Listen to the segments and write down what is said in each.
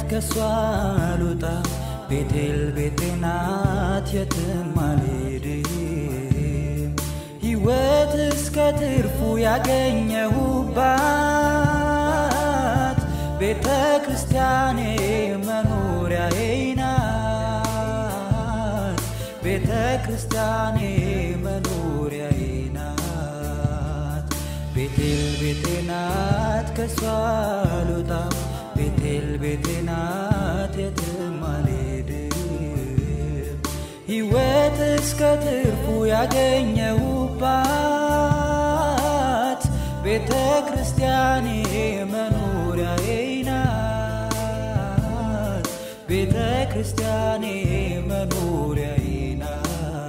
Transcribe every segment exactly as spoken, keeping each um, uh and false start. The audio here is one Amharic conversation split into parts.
ከሷ አልወጣም ቤቴል ቤቴ ናት የትም አልሄድም ሕይወት እስከ ትርፉ ያገኘሁባት ቤተ ክርስቲያኔ መኖሪያዬ ናት ቤተ ክርስቲያኔ መኖሪያዬ ናት ቤቴል ቤቴ ናት ከሷ አልወጣም ቤቴል ቤቴ ናት የትም አልሄድም ሕይወት እስከ ትርፉ ያገኘሁባት ቤተ ክርስቲያኔ መኖሪያዬ ናት ቤተ ክርስቲያኔ መኖሪያዬ ናት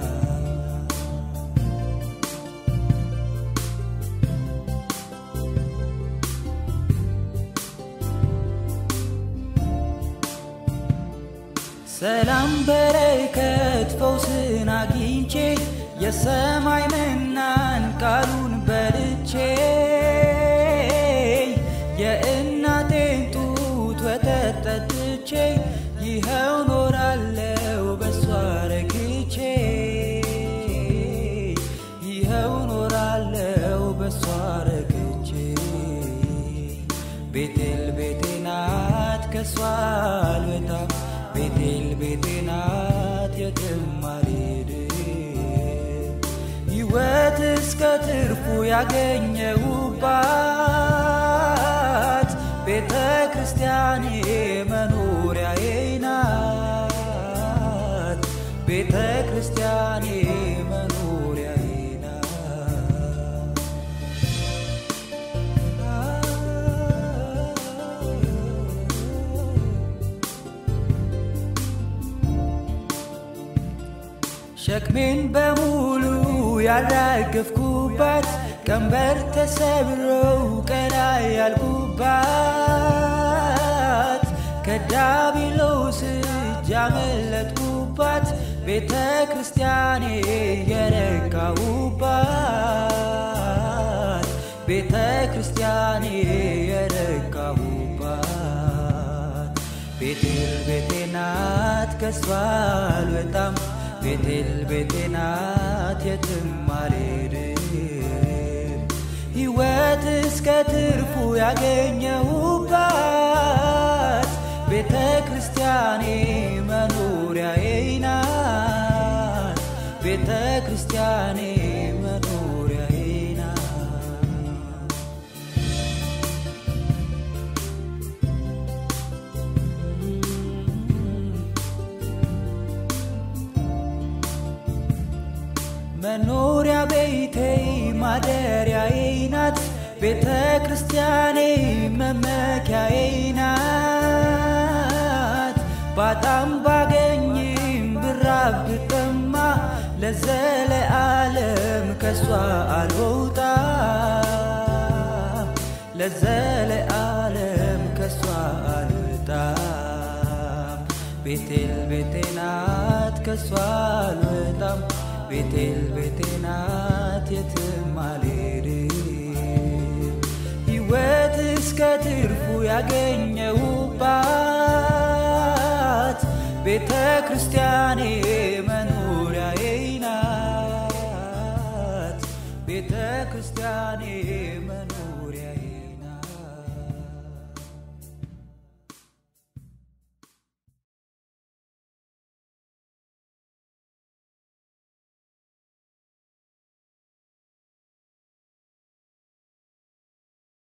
ሰላም በረከት ፈውስን አግኝቼ የሰማይ መናን ቃሉን በልቼ የእናቴን ጡት ወተት ጠጥቼ ይኸው ኖራለሁ በሷ ረክቼ ይኸው ኖራለሁ በሷ ረክቼ ቤቴል ቤቴ ናት ከሷ አልወጣም ቤቴል ቤቴ ናት የትም አልሄድም ሕይወት እስከ ትርፉ ያገኘሁባት ቤተ ክርስቲያኔ መኖሪያዬ ናት ቤተ ክርስቲያኔ መኖሪያዬ ናት ሸክሜን በሙሉ ያራገፍኩባት ቀንበር ተሰብሮ ቀና ያልኩባት ከዲያብሎስ እጅ ያመለጥኩባት ቤተ ክርስቲያኔ የረካሁባት ቤተ ክርስቲያኔ የረካሁባት ቤቴል ቤቴ ናት ከሷ አልወጣም ቤቴል ቤቴ ናት የትም አልሄድም ሕይወት እስከ ትርፉ ያገኘሁባት ቤተ ክርስቲያኔ መኖሪያዬ ናት ቤተ ክርስቲያኔ መኖሪያዬ ናት መኖሪያ ቤቴ ማደሪያዬ ናት ቤተ ክርስቲያኔ መመኪያዬ ናት ባጣም ባገኝም ብራብ ብጠማ ለዘለዓለም ከሷ አልወጣም ለዘለዓለም ከሷ አልወጣም ቤቴል ቤቴ ናት ከሷ አልወጣም ቤቴል ቤቴ ናት የትም አልሄድም ሕይወት እስከ ትርፉ ያገኘሁባት ቤተ ክርስቲያኔ መኖሪያዬ ናት ቤተ ክርስቲያኔ መኖሪያዬ